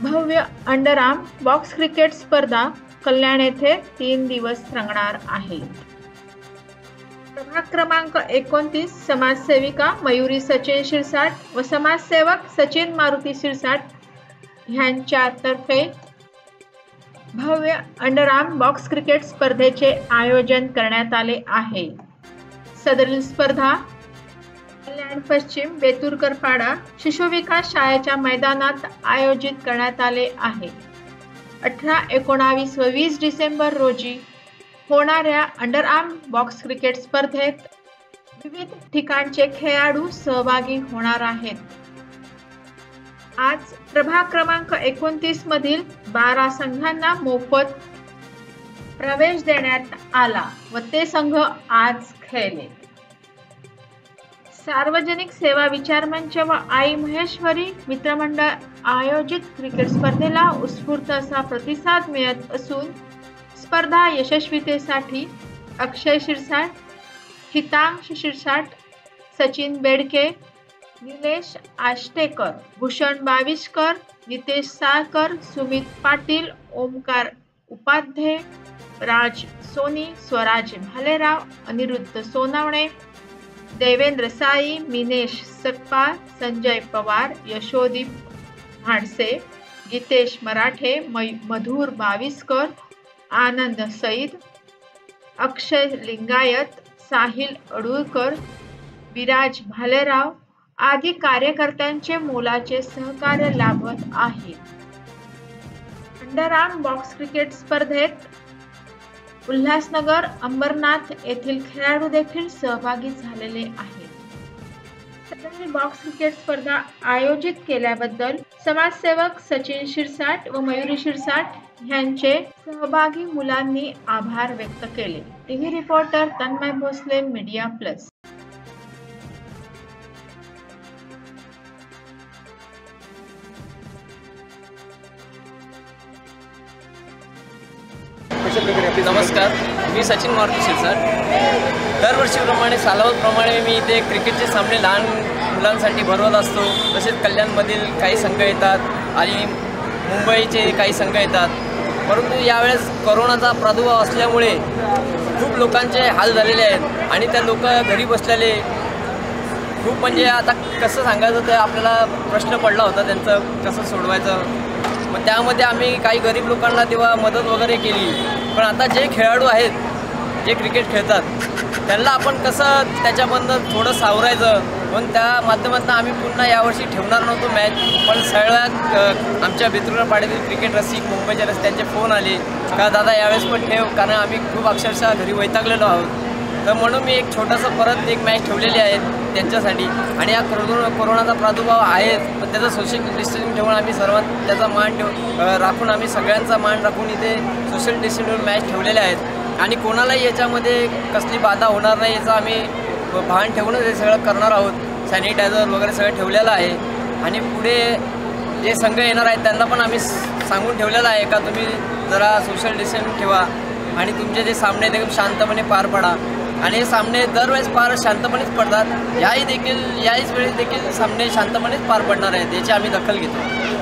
भव्य underarm box cricket स्पर्धा कल्याण येथे 3 दिवस रंगणार आहे। प्रभाग क्रमांक 29 समाजसेविका मयुरी सचिन शिरसाट व समाजसेवक सचिन मारुती शिरसाट यांच्यातर्फे भव्य अंडरआर्म बॉक्स क्रिकेट स्पर्धेचे आयोजन करण्यात आले आहे। सदरील स्पर्धा कल्याण पश्चिम बेतुरकरपाडा शिशु विकास शाळेच्या मैदानात आयोजित करण्यात आले आहे। 18, 19 व 20 डिसेंबर रोजी होणाऱ्या अंडरआर्म बॉक्स क्रिकेट स्पर्धेत विविध ठिकाणचे खेळाडू सहभागी होणार आहेत। आज प्रभाग क्रमांक 29 मधील 12 संघांना मोफत प्रवेश देण्यात आला व ते संघ आज खेळले। सार्वजनिक सेवा विचार मंच व आई महेश्वरी मित्रमंडळ आयोजित क्रिकेट स्पर्धेला उत्स्फूर्त असा प्रतिसाद मिळत असून स्पर्धा यशस्वीतेसाठी अक्षय शिरसाट, हितांश शिरसाट, सचिन बेडके, निलेश आष्टेकर, भूषण बाविस्कर, नितेश साळकर, सुमित पाटील, ओमकार उपाध्ये, राज सोनी, स्वराज भालेराव, अनिरुद्ध सोनावणे, देवेंद्र साई, मिनेश सकपाळ, संजय पवार, यशोदीप भाडसे, गीतेश मराठे, मधुर बाविस्कर, आनंद सईद, अक्षय लिंगायत, साहिल अडुळकर, विराज भालेराव आदी कार्यकर्त्यांचे मोलाचे सहकार्य लाभत आहे। अंडरआर्म बॉक्स क्रिकेट स्पर्धेत उल्हासनगर, अंबरनाथ येथील खेळाडू देखील सहभागी झालेले आहेत। सदरील बॉक्स क्रिकेट स्पर्धा आयोजित केल्याबद्दल समाजसेवक सचिन शिरसाट व मयुरी शिरसाट यांचे सहभागी मुलांनी आभार व्यक्त केले। TV reporter Tanmay Bhosale, media plus. नमस्कार, मी सचिन मारुती शिरसाट। दरवर्षीप्रमाणे सालावतप्रमाणे मी इथे क्रिकेटचे सामने लहान मुलांसाठी भरवत असतो। तसेच कल्याणमधील काही संघ येतात आणि मुंबईचे काही संघ येतात, परंतु यावेळेस कोरोनाचा प्रादुर्भाव असल्यामुळे खूप लोकांचे हाल झालेले आहेत आणि त्या लोक घरी बसलेले खूप म्हणजे आता कसं सांगायचं ते आपल्याला प्रश्न पडला होता त्यांचं कसं सोडवायचं। मग त्यामध्ये आम्ही काही गरीब लोकांना तेव्हा मदत वगैरे केली, पण आता जे खेळाडू आहेत जे क्रिकेट खेळतात त्यांना आपण कसं त्याच्यामधनं थोडं सावरायचं, पण त्या माध्यमातून आम्ही पुन्हा यावर्षी ठेवणार नव्हतो मॅच, पण सगळ्या आमच्या बेतुरकरपाड्यातील क्रिकेट रसिक मुंबईच्या रस्त्यांचे फोन आले का दादा यावेळेस पण ठेव, कारण आम्ही खूप अक्षरशः घरी वैतागलेलो आहोत। तर म्हणून मी एक छोटंसं परत एक मॅच ठेवलेली आहे त्यांच्यासाठी। आणि या कोरोनाचा प्रादुर्भाव आहे, पण त्याचा सोशल डिस्टन्सिंग ठेवून आम्ही सर्वांत त्याचा मान राखून आम्ही सगळ्यांचा मान राखून इथे सोशल डिस्टन्सिंग मॅच ठेवलेले आहेत आणि कोणालाही याच्यामध्ये कसली बाधा होणार नाही याचा आम्ही भान ठेवूनच हे सगळं करणार आहोत। सॅनिटायझर वगैरे सगळं ठेवलेलं आहे आणि पुढे जे संघ येणार आहेत त्यांना पण आम्ही सांगून ठेवलेलं आहे का तुम्ही जरा सोशल डिस्टन्सिंग ठेवा आणि तुमचे जे सामने ते शांतपणे पार पडा। आणि हे सामने दरवेळेस पार शांतपणेच पडतात, याही वेळेस देखील सामने शांतपणेच पार पडणार आहेत, याची आम्ही दखल घेतो।